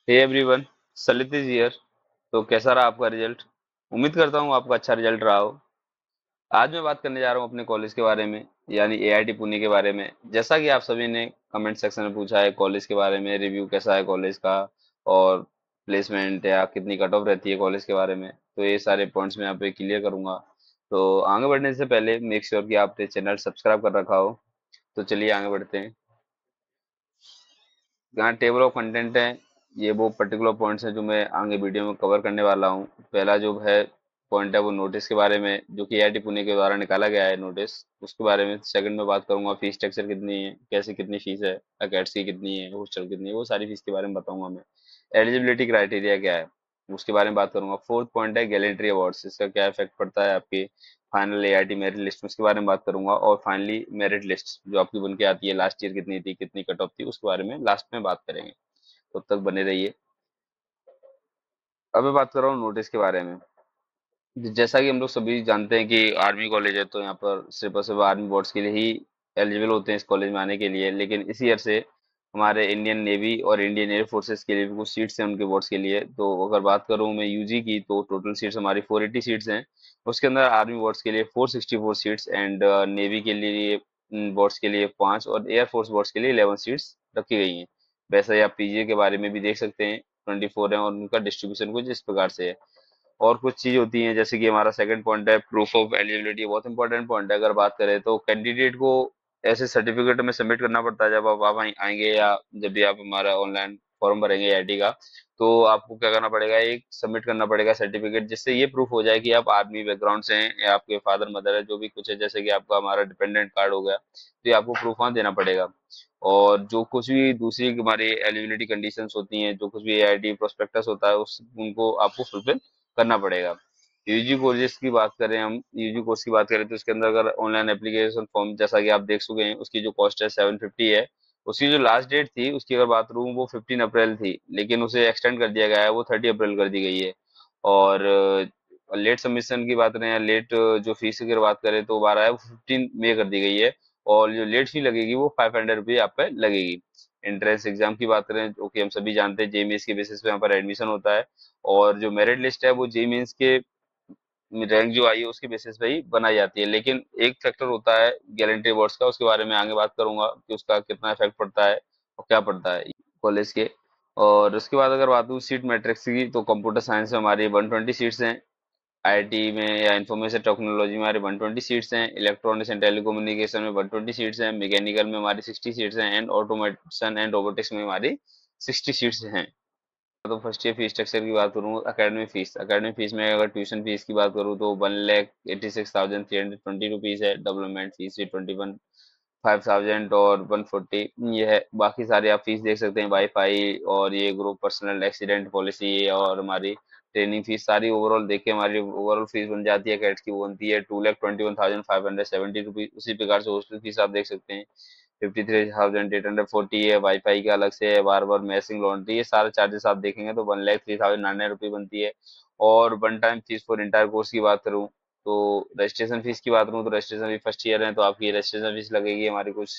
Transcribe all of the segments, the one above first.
Hey everyone, Salit is here. तो कैसा रहा आपका रिजल्ट? उम्मीद करता हूँ आपका अच्छा रिजल्ट रहा हो। आज मैं बात करने जा रहा हूँ अपने कॉलेज के बारे में, यानी एआईटी पुणे के बारे में। जैसा कि आप सभी ने कमेंट सेक्शन में पूछा है कॉलेज के बारे में, रिव्यू कैसा है कॉलेज का, और प्लेसमेंट या कितनी कट ऑफ रहती है कॉलेज के बारे में, तो ये सारे पॉइंट्स मैं यहाँ पे क्लियर करूंगा। तो आगे बढ़ने से पहले मेक श्योर कि आपने चैनल सब्सक्राइब कर रखा हो। तो चलिए आगे बढ़ते हैं। यहाँ टेबल ऑफ कंटेंट है। ये वो पर्टिकुलर पॉइंट्स हैं जो मैं आगे वीडियो में कवर करने वाला हूँ। पहला जो है पॉइंट है वो नोटिस के बारे में, जो कि आईआईटी पुणे के द्वारा निकाला गया है नोटिस, उसके बारे में। सेकंड में बात करूंगा फीस स्ट्रक्चर कितनी है, कैसे कितनी फीस है, अकेट्स की कितनी है, हॉस्टल कितनी है, वो सारी फीस के बारे में बताऊंगा मैं। एलिजिबिलिटी क्राइटेरिया क्या है उसके बारे में बात करूंगा। फोर्थ पॉइंट है गैलेंट्री अवार्ड्स, इसका क्या इफेक्ट पड़ता है आपकी फाइनल एआईटी मेरिट लिस्ट में, उसके बारे में बात करूंगा। और फाइनली मेरिट लिस्ट जो आपकी बन के आती है, लास्ट ईयर कितनी थी, कितनी कट ऑफ थी, उसके बारे में लास्ट में बात करेंगे। तब तक बने रहिए। अब मैं बात कर रहा हूँ नोटिस के बारे में। जैसा कि हम लोग सभी जानते हैं कि आर्मी कॉलेज है, तो यहाँ पर सिर्फ और सिर्फ आर्मी बोर्ड्स के लिए ही एलिजिबल होते हैं इस कॉलेज में आने के लिए। लेकिन इस ईयर से हमारे इंडियन नेवी और इंडियन एयर फोर्सेस के लिए भी कुछ सीट्स हैं उनके बोर्ड्स के लिए। तो अगर बात करूँ मैं यूजी की, तो टोटल सीट्स हमारी 480 सीट्स हैं। उसके अंदर आर्मी बोर्ड्स के लिए 464 सीट्स, एंड नेवी के लिए बोर्ड्स के लिए 5, और एयर फोर्स बोर्ड्स के लिए 11 सीट्स रखी गई हैं। वैसे ही आप पीजीए के बारे में भी देख सकते हैं, 24 है, और उनका डिस्ट्रीब्यूशन कुछ इस प्रकार से है। और कुछ चीज होती हैं, जैसे कि हमारा सेकंड पॉइंट है प्रूफ ऑफ एलिजिबिलिटी। बहुत इंपॉर्टेंट पॉइंट है। अगर बात करें तो कैंडिडेट को ऐसे सर्टिफिकेट में सबमिट करना पड़ता है जब आप आएंगे, या जब भी आप हमारा ऑनलाइन फॉर्म भरेंगे आईटी का, तो आपको क्या करना पड़ेगा, एक सबमिट करना पड़ेगा सर्टिफिकेट, जिससे ये प्रूफ हो जाए कि आप आर्मी बैकग्राउंड से हैं, या आपके फादर मदर है, जो भी कुछ है, जैसे कि आपका हमारा डिपेंडेंट कार्ड हो गया, तो ये आपको प्रूफ वहाँ देना पड़ेगा। और जो कुछ भी दूसरी हमारी एलिजिबिलिटी कंडीशंस होती हैं, जो कुछ भी एआईटी प्रोस्पेक्टस होता है, उस उनको आपको फुलफिल करना पड़ेगा। यूजी कोर्सेज की बात करें, हम यूजी कोर्स की बात करें, तो इसके अंदर अगर ऑनलाइन एप्लीकेशन फॉर्म, जैसा कि आप देख चुके हैं, उसकी जो कॉस्ट है 750 है। उसकी जो लास्ट डेट थी उसकी अगर बात करूँ, वो 15 अप्रैल थी, लेकिन उसे एक्सटेंड कर दिया गया है, वो 30 अप्रैल कर दी गई है। और लेट सबमिशन की बात करें, या लेट जो फीस की अगर बात करें, तो 12 है, वो 15 मई कर दी गई है। और जो लेट फी लगेगी वो 500 रुपये आप पे लगेगी। एंट्रेंस एग्जाम की बात करें, जो कि हम सभी जानते हैं जेईई के बेसिस पे यहाँ पर एडमिशन होता है। और जो मेरिट लिस्ट है वो जेईई मेंस के रैंक जो आई है उसके बेसिस पे ही बनाई जाती है। लेकिन एक फैक्टर होता है गारंटी अवार्ड्स का, उसके बारे में आगे बात करूंगा कि उसका कितना इफेक्ट पड़ता है और क्या पड़ता है कॉलेज के। और उसके बाद अगर बात करूँ सीट मैट्रिक्स की, तो कंप्यूटर साइंस में हमारी 120 सीट्स हैं। आईटी में या इंफॉर्मेशन टेक्नोलॉजी में हमारी 120 सीट्स हैं। इलेक्ट्रॉनिक्स एंड टेलीकम्युनिकेशन में 120 सीट्स हैं। मैकेनिकल में हमारी 60 सीट्स हैं, एंड ऑटोमेशन एंड रोबोटिक्स में हमारी 60 सीट्स हैं। तो फर्स्ट ईयर फीस स्ट्रक्चर की बात करूँ, एकेडमिक फीस में अगर ट्यूशन फीस की बात करूँ, तो 1,86,320 रुपीज है। डेवलपमेंट फीस भी 25,000 और 140 ये है। बाकी सारे आप फीस देख सकते हैं, वाईफाई और ये ग्रुप पर्सनल एक्सीडेंट पॉलिसी और हमारी ट्रेनिंग फीस, सारी ओवरऑल देख के हमारी ओवरऑल फीस बन जाती है कैट्स की, वो बनती है 2,21,570 रुपीज। उसी प्रकार से हॉस्टल फीस आप देख सकते हैं, 53,840 है। वाईफाई का अलग से है, बार बार मैसिंग लॉन्ड्री, ये सारे चार्जेस आप देखेंगे तो 1,03,900 रुपये बनती है। और one time fee for entire course की बात करूँ, तो रजिस्ट्रेशन फीस की बात करूँ, तो रजिस्ट्रेशन फीस फर्स्ट ईयर है, तो आपकी रजिस्ट्रेशन फीस लगेगी हमारी कुछ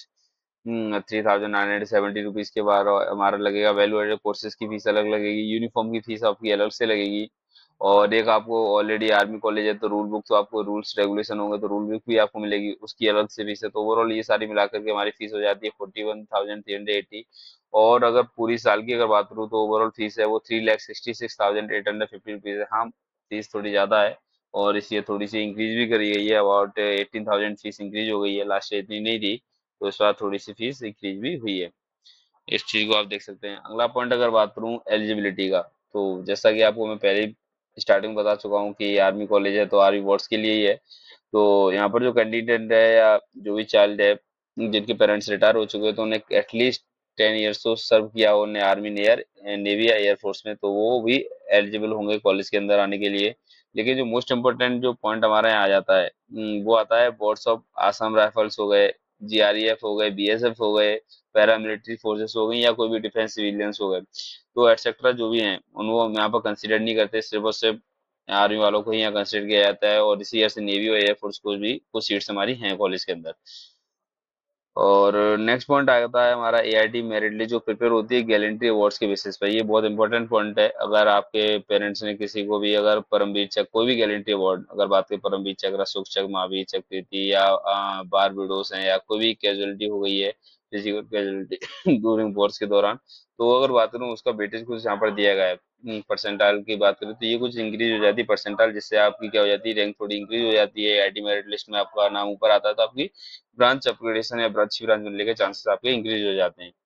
3,970 रुपीज के बाद। और हमारा लगेगा वैल्यू एडेड कोर्सेज की फीस अलग लगेगी, यूनिफॉर्म की फीस आपकी अलग से लगेगी। और एक आपको ऑलरेडी आर्मी कॉलेज है, तो रूल बुक, तो आपको रूल्स रेगुलेशन होंगे, तो रूल बुक भी आपको मिलेगी, उसकी अलग से फीस है। तो ओवरऑल ये सारी मिलाकर के हमारी फीस हो जाती है 41,380। और अगर पूरी साल की अगर बात करूँ, तो ओवरऑल फीस है वो 3,66,850 रुपीज है। हाँ, फीस थोड़ी ज्यादा है, और इस ये थोड़ी सी इंक्रीज भी करी गई है, अबाउट 18,000 फीस इंक्रीज हो गई है, लास्ट ईयर इतनी नहीं थी, तो इस बार थोड़ी सी फीस इंक्रीज भी हुई है। इस चीज को आप देख सकते हैं। अगला पॉइंट अगर बात करूं एलिजिबिलिटी का, तो जैसा कि आपको मैं पहले ही स्टार्टिंग बता चुका हूं कि आर्मी कॉलेज है, तो आर्मी बोर्ड्स के लिए ही है। तो यहाँ पर जो कैंडिडेट है, या जो भी चाइल्ड है जिनके पेरेंट्स रिटायर हो चुके हैं, तो उन्हें एटलीस्ट 10 ईयर्स तो सर्व किया हो उन्हें आर्मी, नेयर नेवी या एयरफोर्स में, तो वो भी एलिजिबल होंगे कॉलेज के अंदर आने के लिए। लेकिन जो मोस्ट इम्पोर्टेंट जो पॉइंट हमारे यहाँ आ जाता है, वो आता है बोर्ड्स ऑफ आसाम राइफल्स हो गए, जीआरईएफ हो गए, बीएसएफ हो गए, पैरामिलिट्री फोर्सेस हो गई, या कोई भी डिफेंस सिविलियंस हो गए, तो एटसेट्रा जो भी हैं उनको हम यहाँ पर कंसिडर नहीं करते। सिर्फ और सिर्फ आर्मी वालों को ही यहाँ कंसिडर किया जाता है। और इसी ईयर से नेवी और एयरफोर्स को भी कुछ सीट्स हमारी हैं कॉलेज के अंदर। और नेक्स्ट पॉइंट आता है हमारा एआईटी मेरिट लिस्ट जो प्रिपेयर होती है गैलेंट्री अवार्ड्स के बेसिस पे। ये बहुत इंपॉर्टेंट पॉइंट है। अगर आपके पेरेंट्स ने किसी को भी अगर परमवीर चक्र कोई भी गैलेंट्री अवार्ड, अगर बात करें परमवीर चक्र, अशोक चक्र, महावीर चक्र, कीर्ति या बारबेडोस है, या कोई भी कैजुअलिटी हो गई है, फिजिकल कैजुअलिटी ड्यूरिंग वॉर्स के दौरान, तो अगर बात करूँ उसका वेटेज कुछ यहाँ पर दिया गया है। परसेंटाइल की बात करें तो ये कुछ इंक्रीज हो जाती है परसेंटाइल, जिससे आपकी क्या हो जाती है, रैंक थोड़ी इंक्रीज हो जाती है। आईटी मेरिट लिस्ट में आपका नाम ऊपर आता है तो आपकी ब्रांच अपग्रेडेशन या अच्छी ब्रांच मिलने के चांसेस आपके इंक्रीज हो जाते हैं।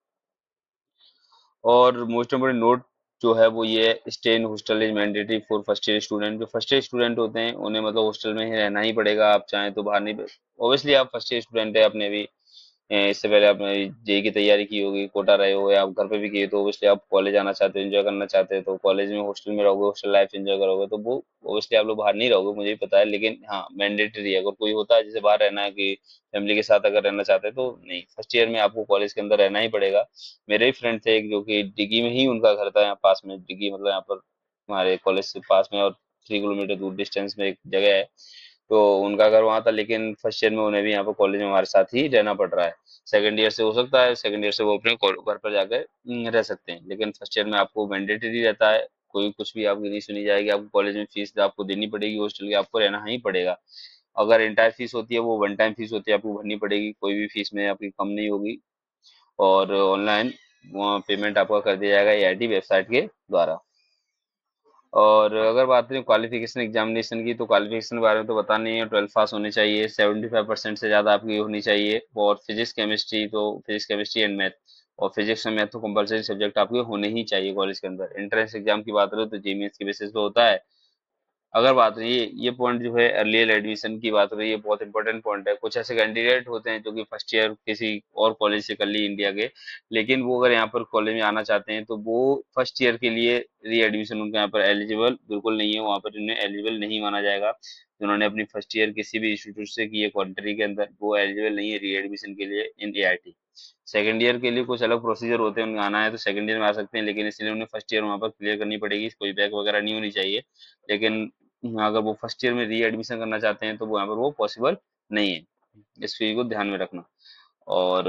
और मोस्ट इम्पोर्टेंट नोट जो है वो ये है, stay in hostel is mandatory for first year student. जो फर्स्ट ईयर स्टूडेंट होते हैं उन्हें मतलब हॉस्टल में ही रहना ही पड़ेगा, आप चाहें तो बाहर नहीं। ऑब्वियसली आप फर्स्ट ईयर स्टूडेंट है, आपने भी इससे पहले आपने जेई की तैयारी की होगी, कोटा रहे हो या आप घर पे भी किए, तो ऑब्वियसली आप कॉलेज आना चाहते हो, एंजॉय करना चाहते हैं, तो कॉलेज में हॉस्टल में रहोगे, हॉस्टल लाइफ एंजॉय करोगे, तो वो ऑब्वियसली आप लोग बाहर नहीं रहोगे, मुझे भी पता है। लेकिन हाँ, मैंडेटरी है। अगर कोई होता है जिसे बाहर रहना है कि फैमिली के साथ अगर रहना चाहते हैं तो नहीं, फर्स्ट ईयर में आपको कॉलेज के अंदर रहना ही पड़ेगा। मेरे ही फ्रेंड थे एक जो कि डिग्गी में ही उनका घर था, यहाँ पास में, डिग्गी मतलब यहाँ पर हमारे कॉलेज से पास में, और 3 किलोमीटर दूर डिस्टेंस में एक जगह है, तो उनका घर वहाँ था। लेकिन फर्स्ट ईयर में उन्हें भी यहाँ पर कॉलेज में हमारे साथ ही रहना पड़ रहा है। सेकंड ईयर से हो सकता है, सेकंड ईयर से वो अपने घर पर जाकर रह सकते हैं, लेकिन फर्स्ट ईयर में आपको मैंडेटरी रहता है। कोई कुछ भी आपकी नहीं सुनी जाएगी, आपको कॉलेज में फीस आपको देनी पड़ेगी, हॉस्टल की आपको रहना ही पड़ेगा। अगर इंटायर फीस होती है वो वन टाइम फीस होती है, आपको भरनी पड़ेगी, कोई भी फीस में आपकी कम नहीं होगी। और ऑनलाइन पेमेंट आपका कर दिया जाएगा एआईटी वेबसाइट के द्वारा। और अगर बात करें क्वालिफिकेशन एग्जामिनेशन की, तो क्वालिफिकेशन के बारे में तो बता नहीं है, 12th पास होनी चाहिए, 75% से ज़्यादा आपकी होनी चाहिए। और फिजिक्स केमिस्ट्री, तो फिजिक्स केमिस्ट्री एंड मैथ, और फिजिक्स और मैथ तो कंपलसरी सब्जेक्ट आपके होने ही चाहिए कॉलेज के अंदर। एंट्रेंस एग्जाम की बात करें तो जेईई के बेसिस पे होता है। अगर बात रही ये पॉइंट जो है अर्लियर एडमिशन की बात रही है, बहुत इंपॉर्टेंट पॉइंट है। कुछ ऐसे कैंडिडेट होते हैं जो कि फर्स्ट ईयर किसी और कॉलेज से कर ली इंडिया के, लेकिन वो अगर यहाँ पर कॉलेज में आना चाहते हैं तो वो फर्स्ट ईयर के लिए री एडमिशन उनका यहाँ पर एलिजिबल बिल्कुल नहीं है, वहाँ पर उन्हें एलिजिबल नहीं माना जाएगा। जिन्होंने अपनी फर्स्ट ईयर किसी भी इंस्टीट्यूट से की है कंट्री के अंदर, वो एलिजिबल नहीं है री एडमिशन के लिए इन एआईटी। सेकंड ईयर के लिए कुछ अलग प्रोसीजर होते हैं, उन्हें आना है तो सेकंड ईयर में आ सकते हैं, लेकिन इसलिए उन्हें फर्स्ट ईयर वहाँ पर क्लियर करनी पड़ेगी, कोई बैक वगैरह नहीं होनी चाहिए। लेकिन अगर वो फर्स्ट ईयर में री एडमिशन करना चाहते हैं तो वो यहाँ पर वो पॉसिबल नहीं है। इस चीज को ध्यान में रखना। और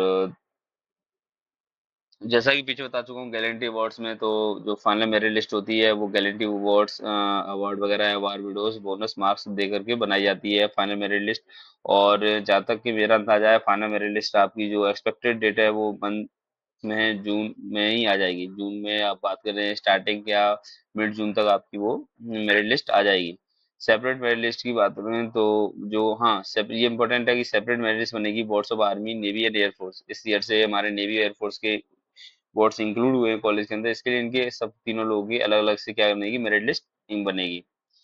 जैसा कि पीछे बता चुका हूँ गैलेंटी अवार्ड्स में, तो जो फाइनल मेरिट लिस्ट होती है वो गैलेंटी अवार्ड्स अवार्ड वगैरह अवार्ड वीडियोस बोनस मार्क्स दे करके बनाई जाती है फाइनल मेरिट लिस्ट। और जहाँ तक कि मेरा अंदाजा है, फाइनल मेरिट लिस्ट आपकी जो एक्सपेक्टेड डेट है वो मंथ में जून में ही आ जाएगी। जून में आप बात कर रहे हैं स्टार्टिंग या मिड जून तक आपकी वो मेरिट लिस्ट आ जाएगी। सेपरेट मेरिट लिस्ट की बात करें तो जो हाँ ये इंपॉर्टेंट है कि सेपरेट मेरिट लिस्ट बनेगी boards of army, navy and air force. इस ईयर से हमारे नेवी एयरफोर्स के बोर्ड्स इंक्लूड हुए हैं कॉलेज के अंदर, इसके लिए इनके सब तीनों लोगों की अलग अलग से क्या बनेगी, मेरिट लिस्ट बनेगी।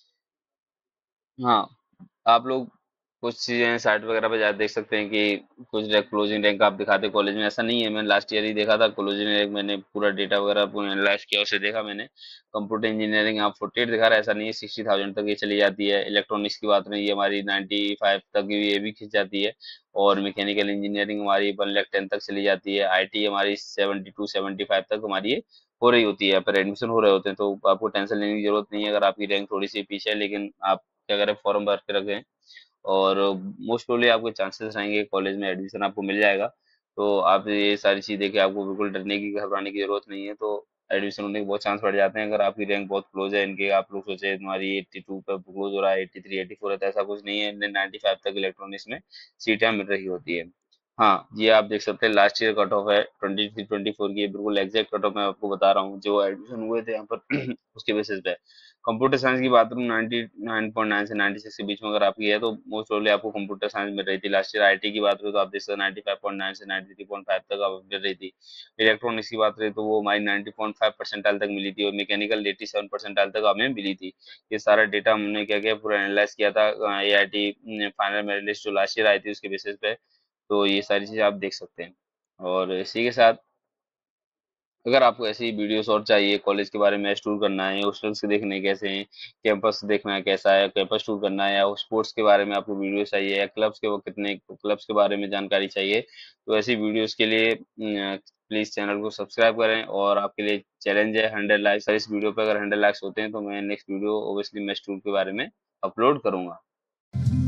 हाँ, आप लोग कुछ चीजें साइट वगैरह पे जा देख सकते हैं कि कुछ क्लोजिंग रैंक आप दिखाते हैं कॉलेज में, ऐसा नहीं है। मैंने लास्ट ईयर ही देखा था क्लोजिंग रैंक, मैंने पूरा डेटा वगैरह पूरा एनालाइज किया, उसे देखा मैंने। कंप्यूटर इंजीनियरिंग आप 48 दिखा रहा है, ऐसा नहीं है, 60,000 तक ये चली जाती है। इलेक्ट्रॉनिक्स की बात नहीं, ये हमारी 95 तक ये भी खिंच जाती है। और मैकेनिकल इंजीनियरिंग हमारी 110 तक चली जाती है। आईटी हमारी 72-75 तक हमारी ये हो रही होती है, पर एडमिशन हो रहे होते हैं, तो आपको टेंशन लेने की जरूरत नहीं है अगर आपकी रैंक थोड़ी सी पीछे है। लेकिन आप क्या करें, फॉर्म भर के रखें, और मोस्ट प्रोबेबली आपके चांसेस रहेंगे कॉलेज में एडमिशन आपको मिल जाएगा। तो आप ये सारी चीज़ देख के आपको बिल्कुल डरने की घबराने की जरूरत नहीं है। तो एडमिशन होने के बहुत चांस बढ़ जाते हैं अगर आपकी रैंक बहुत क्लोज है इनके। आप लोग सोचे तुम्हारी 82 पे क्लोज हो रहा है, 83 84 है, तो ऐसा कुछ नहीं है। 95 तक इलेक्ट्रॉनिक्स में सीटें मिल रही होती है। हाँ, ये आप देख सकते हैं लास्ट ईयर कट ऑफ है 23-24 की, बिल्कुल एग्जैक्ट कट ऑफ मैं आपको बता रहा हूँ जो एडमिशन हुए थे यहाँ पर उसके बेसिस पे। कंप्यूटर साइंस की बात करूँ 99.9 से 96 के बीच में अगर आपकी है तो मोस्ट प्रोबेबली आपको कंप्यूटर साइंस मिल रही थी। लास्ट ईयर आईटी की बात करूँ तो आप देख सकते हैं 95.9 से 93.5 तक आप मिल रही थी। इलेक्ट्रॉनिक्स की बात करें तो वो हमारी 90.5 परसेंटाइल तक मिली थी, और मैकेनिकल 87 परसेंटाइल तक हमें मिली थी। ये सारा डेटा हमने क्या किया, पूरा एनालाइज किया था A I T final merit list जो लास्ट ईयर आई थी उसके बेसिस पे। तो ये सारी चीजें आप देख सकते हैं। और इसी के साथ अगर आपको ऐसी वीडियोस और चाहिए कॉलेज के बारे में, टूर करना है, हॉस्टल्स देखने कैसे हैं, कैंपस देखना है कैसा है, कैंपस टूर करना है, या स्पोर्ट्स के बारे में आपको वीडियो चाहिए, या क्लब्स के वो कितने क्लब्स के बारे में जानकारी चाहिए, तो ऐसी वीडियोस के लिए प्लीज चैनल को सब्सक्राइब करें। और आपके लिए चैलेंज है 100 लाइक्स। इस वीडियो पे अगर 100 लाइक्स होते हैं तो मैं नेक्स्ट वीडियो ओबियसली मैं टूर के बारे में अपलोड करूंगा।